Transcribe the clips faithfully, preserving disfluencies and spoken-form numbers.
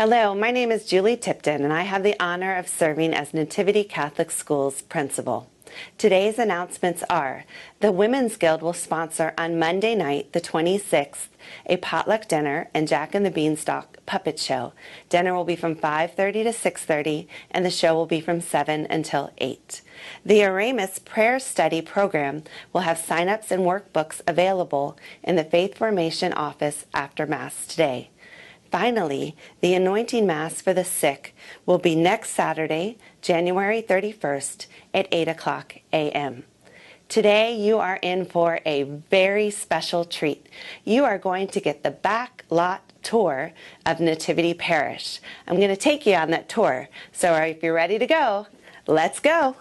Hello, my name is Julie Tipton, and I have the honor of serving as Nativity Catholic Schools principal. Today's announcements are: the Women's Guild will sponsor on Monday night, the twenty-sixth, a potluck dinner and Jack and the Beanstalk puppet show. Dinner will be from five thirty to six thirty, and the show will be from seven until eight. The Aramis Prayer Study program will have sign-ups and workbooks available in the Faith Formation office after Mass today. Finally, the Anointing Mass for the sick will be next Saturday, January thirty-first at eight o'clock a m Today, you are in for a very special treat. You are going to get the back lot tour of Nativity Parish. I'm going to take you on that tour. So if you're ready to go, let's go.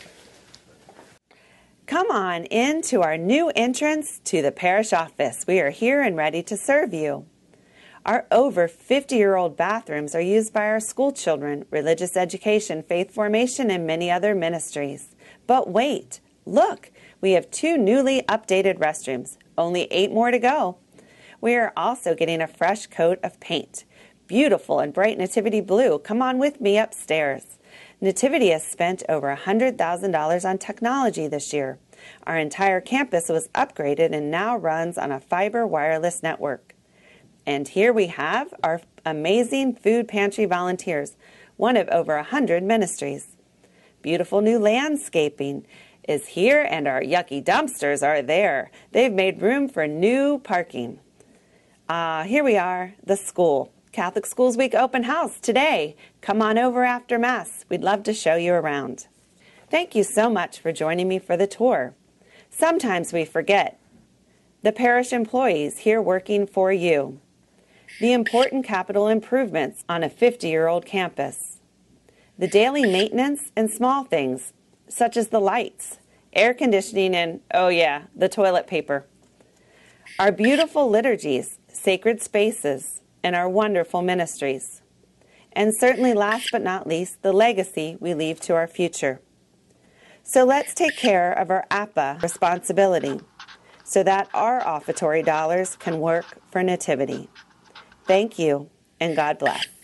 Come on into our new entrance to the parish office. We are here and ready to serve you. Our over fifty-year-old bathrooms are used by our school children, religious education, faith formation, and many other ministries. But wait, look, we have two newly updated restrooms, only eight more to go. We are also getting a fresh coat of paint. Beautiful and bright Nativity blue. Come on with me upstairs. Nativity has spent over one hundred thousand dollars on technology this year. Our entire campus was upgraded and now runs on a fiber wireless network. And here we have our amazing food pantry volunteers, one of over one hundred ministries. Beautiful new landscaping is here, and our yucky dumpsters are there. They've made room for new parking. Uh, here we are, the school. Catholic Schools Week open house today. Come on over after Mass. We'd love to show you around. Thank you so much for joining me for the tour. Sometimes we forget the parish employees here working for you. The important capital improvements on a fifty-year-old campus. The daily maintenance and small things, such as the lights, air conditioning, and, oh yeah, the toilet paper. Our beautiful liturgies, sacred spaces, and our wonderful ministries. And certainly last but not least, the legacy we leave to our future. So let's take care of our A P A responsibility so that our offertory dollars can work for Nativity. Thank you, and God bless.